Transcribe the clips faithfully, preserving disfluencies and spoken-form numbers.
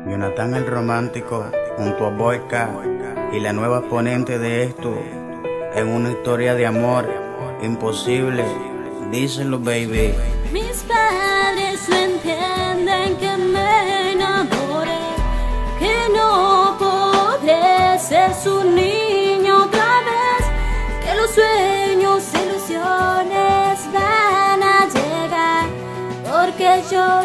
Jonathan el romántico junto a Boyka y la nueva exponente de esto en una historia de amor imposible. Díselo, baby. Mis padres no entienden que me enamoré, que no podré ser su niño otra vez, que los sueños e ilusiones van a llegar, porque yo,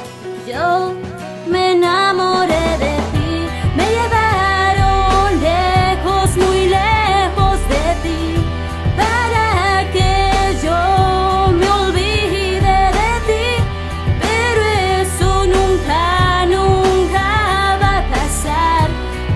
yo me enamoré de ti. Me llevaron lejos, muy lejos de ti, para que yo me olvide de ti, pero eso nunca, nunca va a pasar,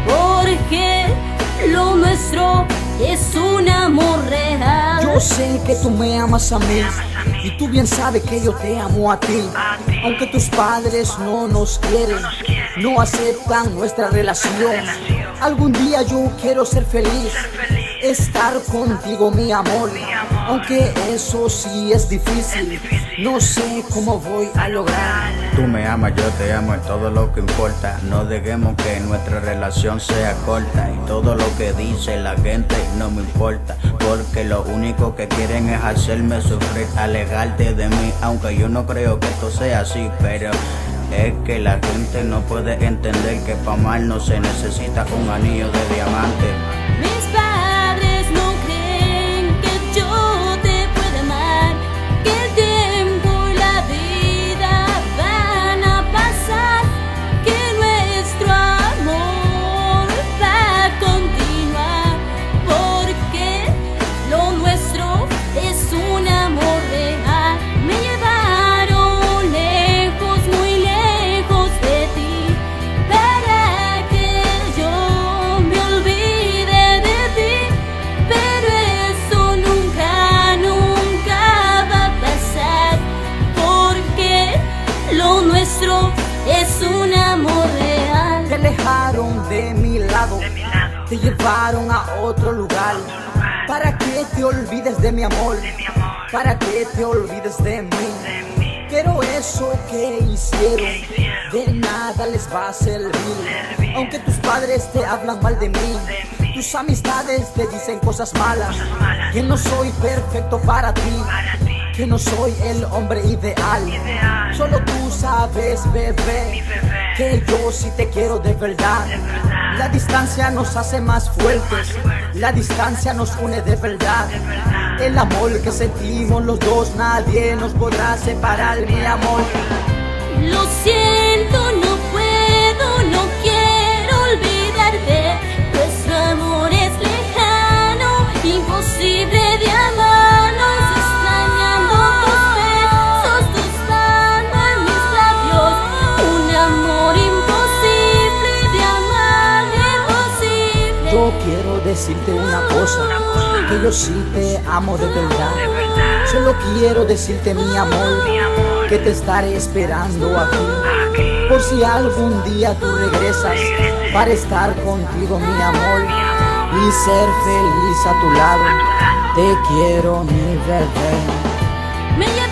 porque lo nuestro es un amor real. Yo sé que tú me amas a mí, y tú bien sabes que yo te amo a ti. Aunque tus padres no nos quieren, no aceptan nuestra relación, algún día yo quiero ser feliz, estar contigo, mi amor. Aunque eso sí es difícil, no sé cómo voy a lograr. Tú me amas, yo te amo, es todo lo que importa. No dejemos que nuestra relación sea corta, y todo lo que dice la gente no me importa, porque lo único que quieren es hacerme sufrir, alejarte de mí. Aunque yo no creo que esto sea así, pero es que la gente no puede entender que para amarnos se necesita un anillo de diamante. Mis padres no creen que yo te pueda amar, que el tiempo y la vida van a pasar, que nuestro amor va a continuar, porque lo nuestro es un amor real. Me llevaron lejos, muy lejos de ti, para que yo me olvide de ti, pero eso nunca, nunca va a pasar, porque lo nuestro es un amor real. Te alejaron de mi lado, te llevaron a otro lugar, para que te olvides de mi amor, para que te olvides de mí. Pero eso que hicieron de nada les va a servir. Aunque tus padres te hablan mal de mí, tus amistades te dicen cosas malas, que no soy perfecto para ti, que no soy el hombre ideal. Solo tú sabes, bebé, que yo sí te quiero de verdad. La distancia nos hace más fuertes, la distancia nos une de verdad. El amor que sentimos los dos, nadie nos podrá separar, mi amor. Lo siento, no puedo, no quiero olvidarte. Nuestro amor es lejano, imposible de amarnos, extrañando tus besos, tus manos en mis labios. Un amor imposible de amar, imposible. Yo quiero decirte una cosa, que yo sí te amo de verdad. Solo quiero decirte, mi amor, que te estaré esperando aquí, por si algún día tú regresas, para estar contigo, mi amor, y ser feliz a tu lado. Te quiero, mi bebé. Me